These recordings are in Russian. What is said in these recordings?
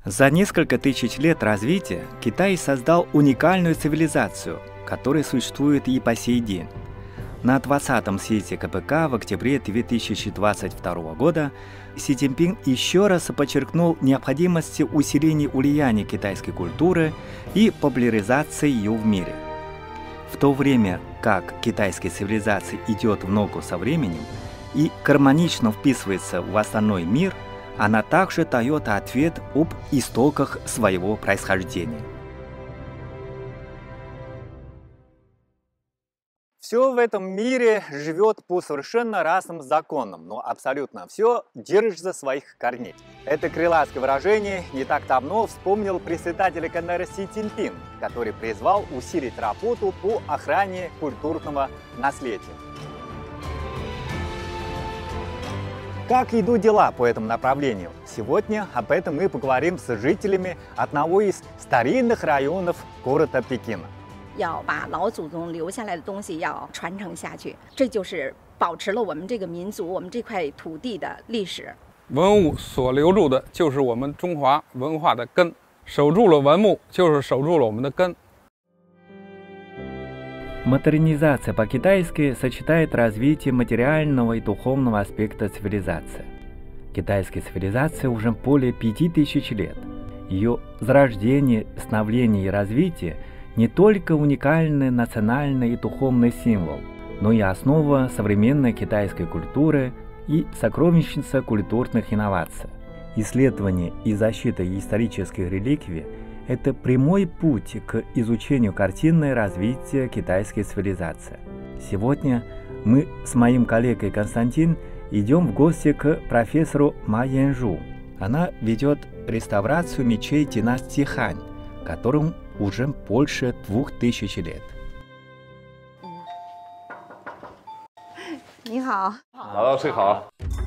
За несколько тысяч лет развития Китай создал уникальную цивилизацию, которая существует и по сей день. На 20-м съезде КПК в октябре 2022 года Си Цзиньпин еще раз подчеркнул необходимость усиления влияния китайской культуры и популяризации ее в мире. В то время как китайская цивилизация идет в ногу со временем и гармонично вписывается в остальной мир, она также дает ответ об истоках своего происхождения. Все в этом мире живет по совершенно разным законам, но абсолютно все держится своих корней. Это крылатское выражение не так давно вспомнил председатель КНР Си Цзиньпин, который призвал усилить работу по охране культурного наследия. Как идут дела по этому направлению? Сегодня об этом мы поговорим с жителями одного из старинных районов города Пекина. 要把老祖宗留下来的东西要传承下去，这就是保持了我们这个民族、我们这块土地的历史。 文物所留住的就是我们中华文化的根，守住了文物就是守住了我们的根。 Модернизация по-китайски сочетает развитие материального и духовного аспекта цивилизации. Китайская цивилизация уже более 5000 лет. Ее зарождение, становление и развитие не только уникальный национальный и духовный символ, но и основа современной китайской культуры и сокровищница культурных инноваций. Исследование и защита исторических реликвий – это прямой путь к изучению картины развития китайской цивилизации. Сегодня мы с моим коллегой Константин идем в гости к профессору Ма Янжу. Она ведет реставрацию мечей династии Хань, которым уже больше 2000 лет. 你好， 老师好。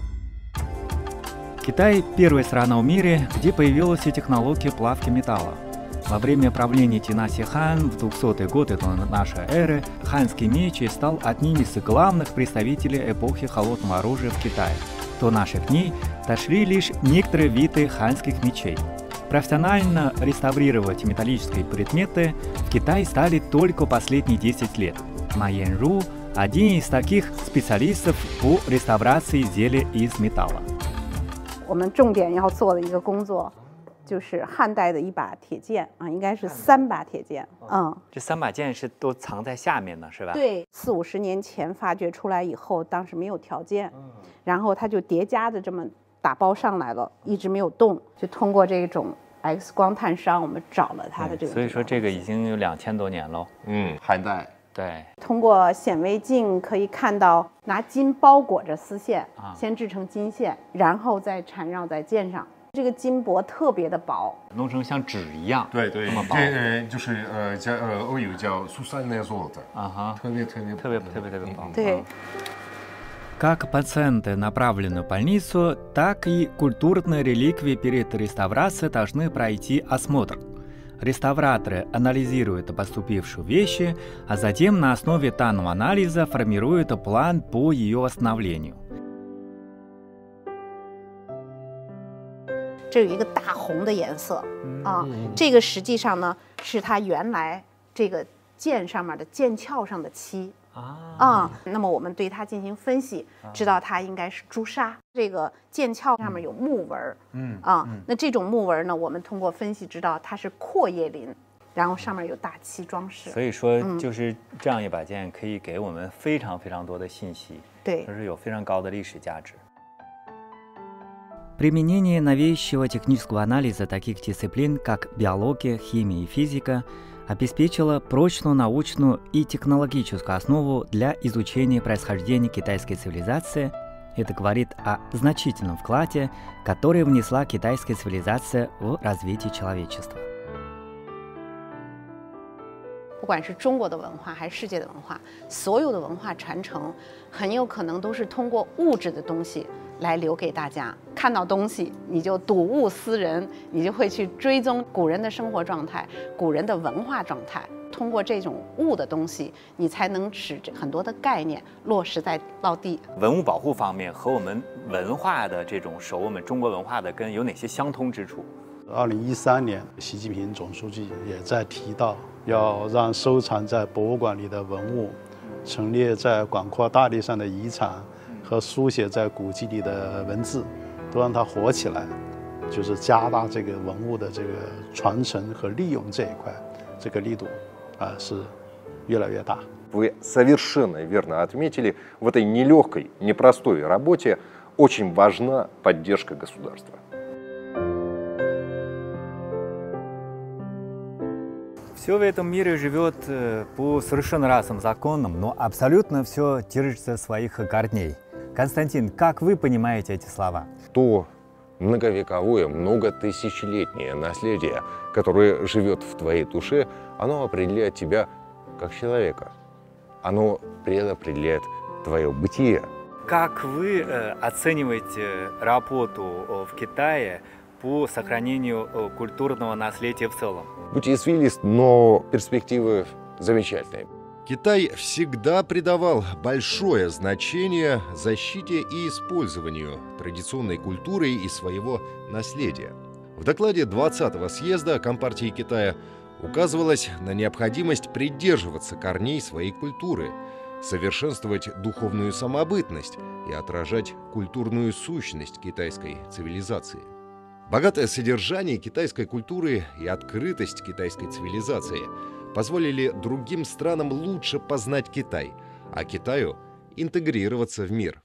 Китай – первая страна в мире, где появилась технология плавки металла. Во время правления династии Хан в 200-е годы до нашей эры ханский меч стал одним из главных представителей эпохи холодного оружия в Китае. До наших дней дошли лишь некоторые виды ханских мечей. Профессионально реставрировать металлические предметы в Китае стали только последние 10 лет. Ма Янжу – один из таких специалистов по реставрации изделий из металла. 我们重点要做的一个工作，就是汉代的一把铁剑啊，应该是3把铁剑。 这3把剑是都藏在下面的，是吧？ 对，40、50年前发掘出来以后，当时没有条件，然后它就叠加着这么打包上来了，一直没有动，就通过这种 X 光探伤，我们找了它的这个。 所以说这个已经有2000多年了。 汉代。 对， 通过显微镜可以看到，拿金包裹着丝线，先制成金线，然后再缠绕在剑上。这个金箔特别的薄， 弄成像纸一样， 对对， 这么薄。 这就是欧友叫苏珊那做的，特别薄。 对。 Как пациенты направлены в больницу, так и культурные реликвии перед реставрацией должны пройти осмотр. Реставраторы анализируют поступившие вещи, а затем на основе данного анализа формируют план по ее восстановлению. 这有一个大红的颜色啊，这个实际上呢是它原来这个剑上面的剑鞘上的漆。 那么我们对它进行分析，知道它应该是朱砂。这个剑鞘上面有木纹，那这种木纹呢，我们通过分析知道它是阔叶林，然后上面有大漆装饰。 所以说，就是这样一把剑可以给我们非常多的信息， 对， 就是有非常高的历史价值。Применение новейшего технического анализа таких дисциплин, как биология, химия и физика, обеспечила прочную научную и технологическую основу для изучения происхождения китайской цивилизации. Это говорит о значительном вкладе, который внесла китайская цивилизация в развитие человечества. 不管是中国的文化还是世界的文化，所有的文化传承很有可能都是通过物质的东西来留给大家。看到东西你就睹物思人，你就会去追踪古人的生活状态、古人的文化状态。通过这种物的东西，你才能使很多的概念落实在落地。 文物保护方面和我们文化的这种守我们中国文化的根有哪些相通之处？ 2013年，习近平总书记也在提到，要让收藏在博物馆里的文物，陈列在广阔大地上的遗产和书写在古迹里的文字，都让它活起来，就是加大这个文物的这个传承和利用这一块，这个力度是越来越大。 Вы совершенно верно отметили, в этой нелегкой, непростой работе очень важна поддержка государства. Все в этом мире живет по совершенно разным законам, но абсолютно все держится своих корней. Константин, как вы понимаете эти слова? То многовековое, многотысячелетнее наследие, которое живет в твоей душе, оно определяет тебя как человека. Оно предопределяет твое бытие. Как вы оцениваете работу в Китае по сохранению культурного наследия в целом? Путь извилист, но перспективы замечательные. Китай всегда придавал большое значение защите и использованию традиционной культуры и своего наследия. В докладе 20-го съезда Компартии Китая указывалось на необходимость придерживаться корней своей культуры, совершенствовать духовную самобытность и отражать культурную сущность китайской цивилизации. Богатое содержание китайской культуры и открытость китайской цивилизации позволили другим странам лучше познать Китай, а Китаю интегрироваться в мир.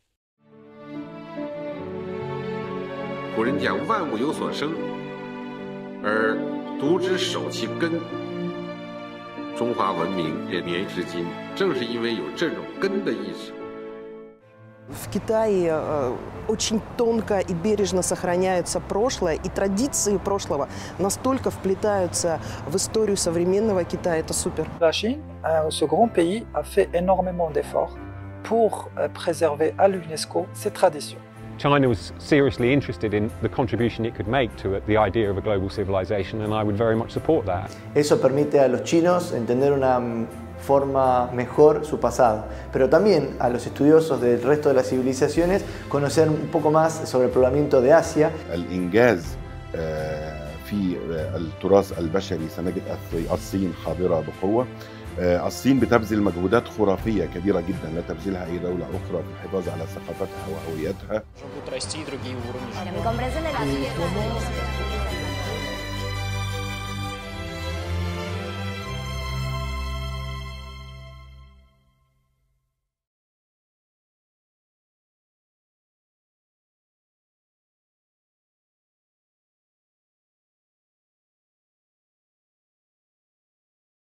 古人讲万物有所生，而独之守其根。中华文明连绵至今，正是因为有这种根的意识。 В Китае очень тонко и бережно сохраняется прошлое, и традиции прошлого настолько вплетаются в историю современного Китая. Это супер. La Chine, ce grand pays, a fait énormément d'efforts pour préserver à l'UNESCO ses traditions. China was seriously interested in the contribution it could make to the idea of a global civilization, and I would very much support that. Eso permite a los chinos entender una forma mejor su pasado, pero también a los estudiosos del resto de las civilizaciones conocer un poco más sobre el poblamiento de Asia. الإنجاز في التراث البشري سنجد الصين حاضرة بقوة. الصين بتبذل مجهودات خرافية كبيرة جدا لا تبذلها أي دولة أخرى في الحفاظ على ثقافتها وهويتها.